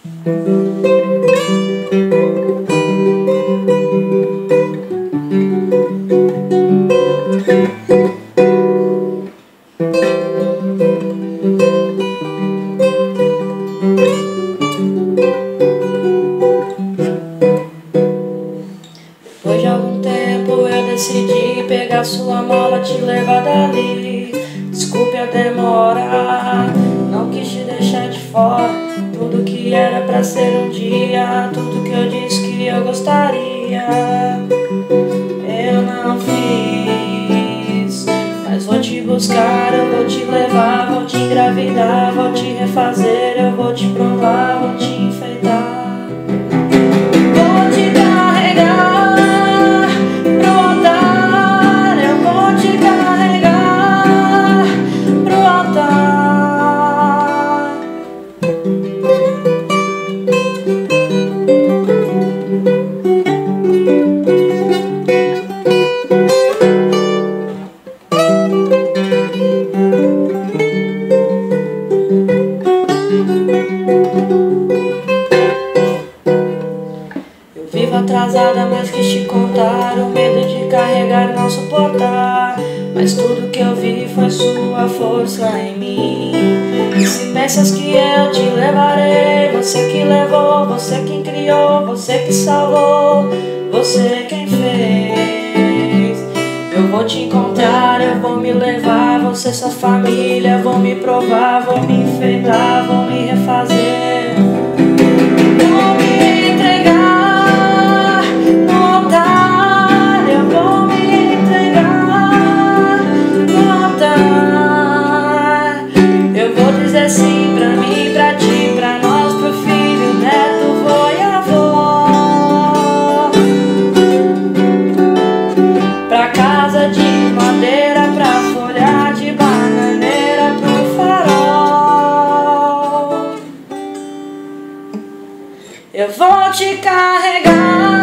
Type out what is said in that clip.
Depois de algum tempo eu decidi pegar sua mala, te levar dali. Desculpe a demora, não quis te deixar de fora. Tudo que era pra ser um dia, tudo que eu disse que eu gostaria, eu não fiz. Mas vou te buscar, eu vou te levar, vou te engravidar, vou te refazer, eu vou te provar, vou te enfeitar. Vivo atrasada, mas quis te contar. O medo de carregar, não suportar. Mas tudo que eu vi foi sua força em mim. E se pensas que eu te levarei, você que levou, você quem criou, você que salvou, você quem fez. Eu vou te encontrar, eu vou me levar, vou ser sua família, vou me provar, vou me enfeitar, vou me refazer. Sim, pra mim, pra ti, pra nós, pro filho, neto, vô e avô. Pra casa de madeira, pra folha de bananeira, pro farol. Eu vou te carregar.